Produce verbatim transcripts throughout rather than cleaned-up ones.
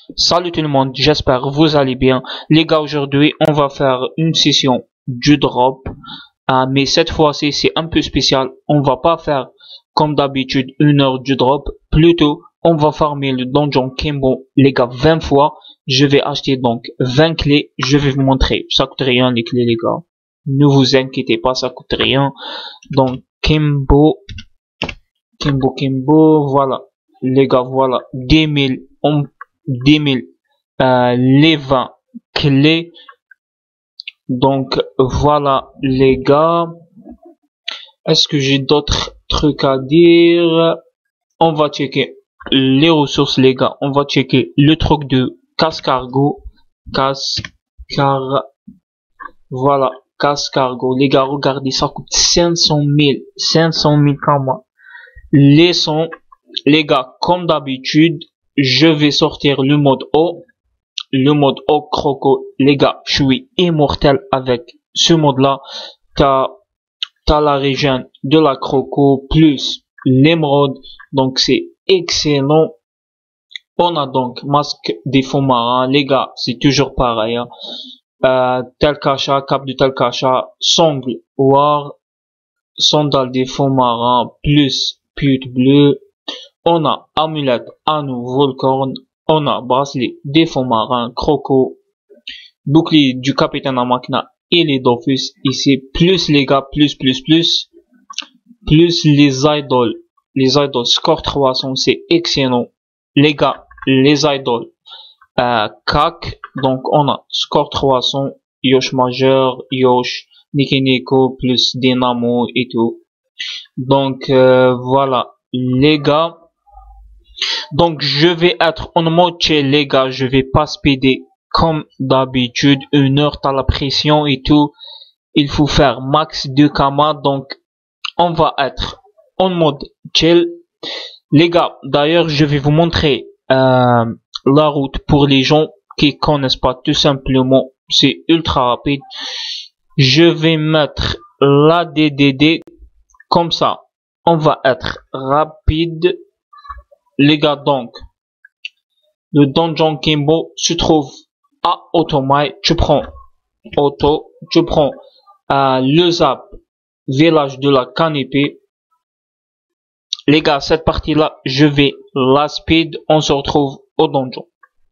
Salut tout le monde, j'espère que vous allez bien. Les gars, aujourd'hui, on va faire une session du drop. Euh, mais cette fois-ci, c'est un peu spécial. On va pas faire, comme d'habitude, une heure du drop. Plutôt, on va farmer le donjon Kimbo, les gars, vingt fois. Je vais acheter donc vingt clés. Je vais vous montrer. Ça coûte rien, les clés, les gars. Ne vous inquiétez pas, ça coûte rien. Donc, Kimbo, Kimbo, Kimbo, voilà. Les gars, voilà. dix mille, on dix mille euh, les vingt clés. Donc voilà les gars, est-ce que j'ai d'autres trucs à dire? On va checker les ressources les gars, on va checker le truc de casse-cargo, casse-car, voilà, casse-cargo les gars, regardez, ça coûte cinq cent mille, cinq cent mille comme moi. Les sons les gars, comme d'habitude, je vais sortir le mode O, le mode O croco. Les gars, je suis immortel avec ce mode là. T'as, t'as la région de la croco plus l'émeraude, donc c'est excellent. On a donc masque des fonds marins, les gars, c'est toujours pareil. Hein. Euh, tel cacha, cap de tel cacha, sangle, war, sandales des fonds marins plus pute bleue. On a amulette à nouveau le corne, on a bracelet des fonds marins, croco, bouclier du capitaine Amakna et les Dofus ici, plus les gars, plus, plus, plus, plus les idoles, les idoles score trois cents, c'est excellent. Les gars, les idoles, euh, C A C, donc on a score trois cents, Yosh majeur, Yosh, Nikineko, plus Dynamo et tout. Donc, euh, voilà, les gars. Donc je vais être en mode chill les gars, je vais pas speeder comme d'habitude, une heure t'as la pression et tout, il faut faire max deux kamas, donc on va être en mode chill. Les gars, d'ailleurs je vais vous montrer euh, la route pour les gens qui connaissent pas, tout simplement, c'est ultra rapide. Je vais mettre la D D D comme ça, on va être rapide. Les gars, donc, le donjon Kimbo se trouve à Otomai. Tu prends Auto, tu prends euh, le zap, village de la canopée. Les gars, cette partie-là, je vais la speed. On se retrouve au donjon.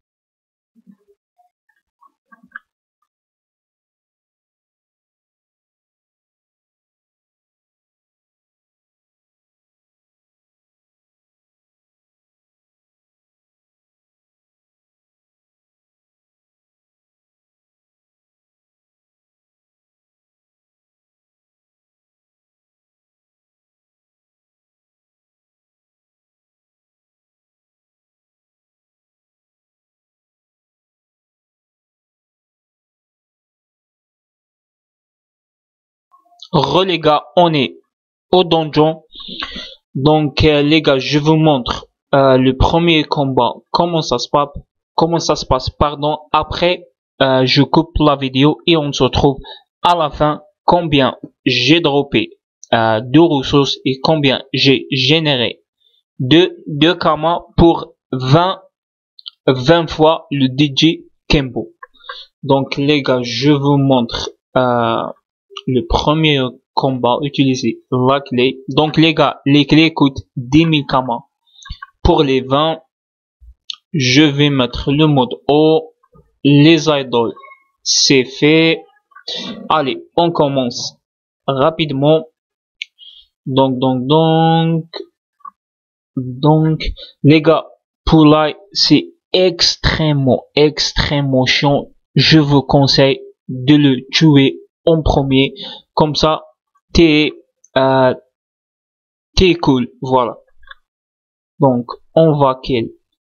Re les gars, on est au donjon. Donc euh, les gars, je vous montre euh, le premier combat, comment ça se passe, comment ça se passe, pardon. Après, euh, je coupe la vidéo et on se retrouve à la fin. Combien j'ai droppé euh, de ressources et combien j'ai généré de de kamas pour vingt vingt fois le D J Kimbo. Donc les gars, je vous montre euh, le premier combat, utiliser la clé. Donc les gars, les clés coûtent dix mille kamas. Pour les vingt, je vais mettre le mode O, les idoles, c'est fait. Allez, on commence rapidement. Donc, donc, donc, donc, les gars, pour là, c'est extrêmement, extrêmement chiant. Je vous conseille de le tuer en premier, comme ça t'es euh, t'es cool, voilà. Donc on va kill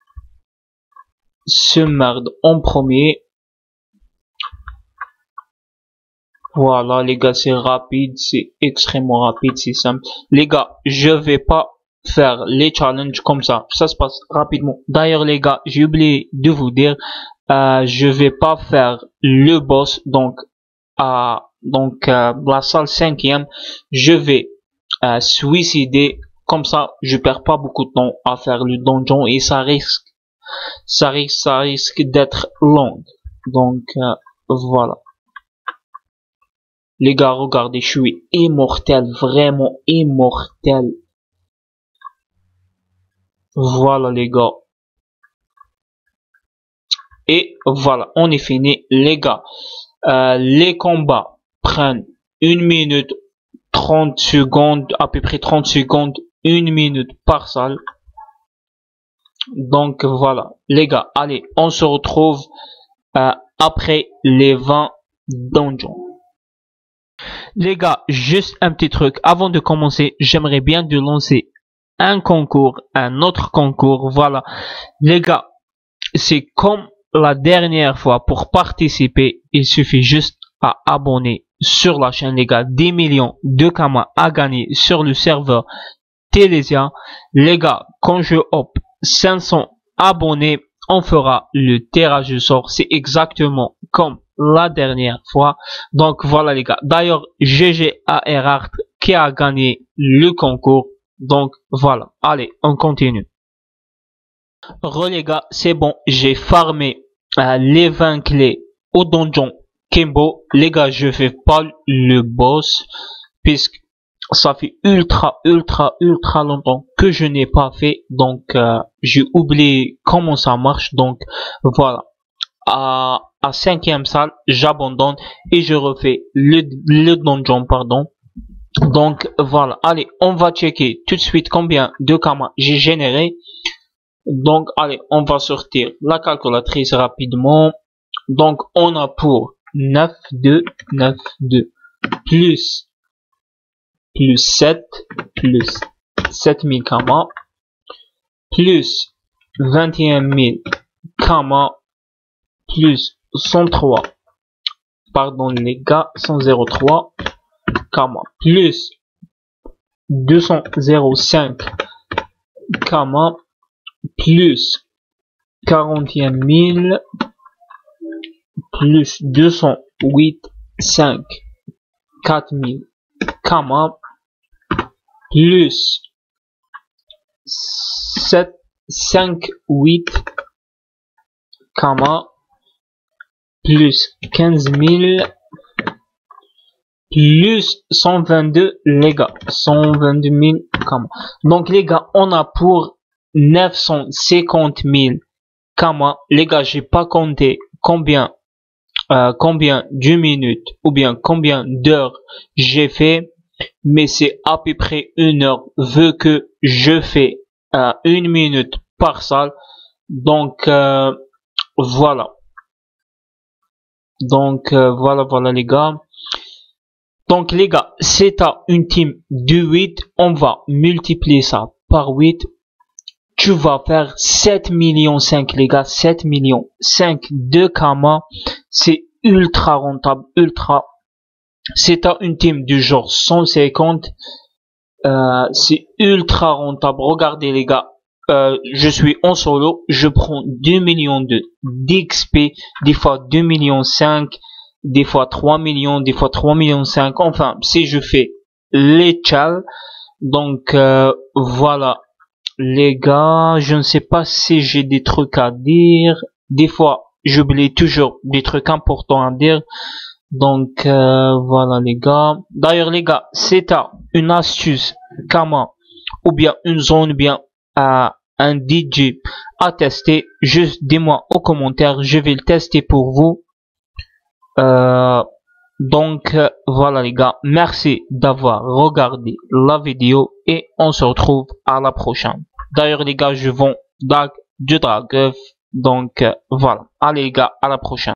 ce merde en premier. Voilà les gars, c'est rapide, c'est extrêmement rapide, c'est simple. Les gars, je vais pas faire les challenges comme ça, ça se passe rapidement. D'ailleurs les gars, j'ai oublié de vous dire, euh, je vais pas faire le boss, donc à donc euh, la salle cinquième, je vais euh, suicider, comme ça je perds pas beaucoup de temps à faire le donjon et ça risque Ça risque, ça risque d'être long. Donc, euh, voilà. Les gars, regardez, je suis immortel, vraiment immortel. Voilà, les gars. Et voilà, on est fini, les gars. Euh, les combats prennent une minute trente secondes, à peu près trente secondes, une minute par salle. Donc voilà, les gars, allez, on se retrouve euh, après les vingt donjons. Les gars, juste un petit truc, avant de commencer, j'aimerais bien de lancer un concours, un autre concours. Voilà, les gars, c'est comme la dernière fois. Pour participer, il suffit juste à abonner sur la chaîne, les gars. dix millions de kamas à gagner sur le serveur Télésia. Les gars, quand je hop cinq cents abonnés, on fera le tirage au sort. C'est exactement comme la dernière fois. Donc voilà, les gars. D'ailleurs, G G A R Art qui a gagné le concours. Donc voilà, allez, on continue. Re les gars, c'est bon, j'ai farmé euh, les vingt clés au donjon Kimbo. Les gars, je fais pas le boss puisque ça fait ultra ultra ultra longtemps que je n'ai pas fait. Donc euh, j'ai oublié comment ça marche. Donc voilà, à, à cinquième salle, j'abandonne et je refais le, le donjon, pardon. Donc voilà, allez, on va checker tout de suite combien de kamas j'ai généré. Donc, allez, on va sortir la calculatrice rapidement. Donc, on a pour neuf, deux, neuf, deux, plus, plus sept, plus sept mille kamas, plus vingt et un mille kamas, plus cent trois, pardon les gars, cent trois kamas, plus deux cent cinq kamas, plus quarante et un mille, plus deux cent huit, cinq, quatre mille kamas, plus sept, cinq, huit kamas, plus quinze mille, plus cent vingt-deux, les gars, cent vingt-deux mille kamas. Donc les gars, on a pour neuf cent cinquante mille kamas. Les gars, j'ai pas compté combien euh, combien de minutes ou bien combien d'heures j'ai fait, mais c'est à peu près une heure vu que je fais euh, une minute par salle. Donc euh, voilà. Donc euh, voilà voilà les gars. Donc les gars, c'est à une team de huit, on va multiplier ça par huit. Tu vas faire sept millions cinq, les gars, sept millions cinq de kamas. C'est ultra rentable, ultra. C'est à une team du genre cent cinquante. Euh, c'est ultra rentable. Regardez les gars, euh, je suis en solo, je prends deux millions de d'X P, des fois deux millions cinq, des fois trois millions, des fois trois millions cinq. Enfin, si je fais les chals. Donc euh, voilà. Les gars, je ne sais pas si j'ai des trucs à dire. Des fois, j'oublie toujours des trucs importants à dire. Donc, euh, voilà les gars. D'ailleurs, les gars, c'est à une astuce kamas ou bien une zone ou bien à un D J à tester. Juste dis-moi aux commentaires. Je vais le tester pour vous. Euh, donc, euh, voilà les gars. Merci d'avoir regardé la vidéo et on se retrouve à la prochaine. D'ailleurs les gars, je vends dag, du drag, donc euh, voilà. Allez les gars, à la prochaine.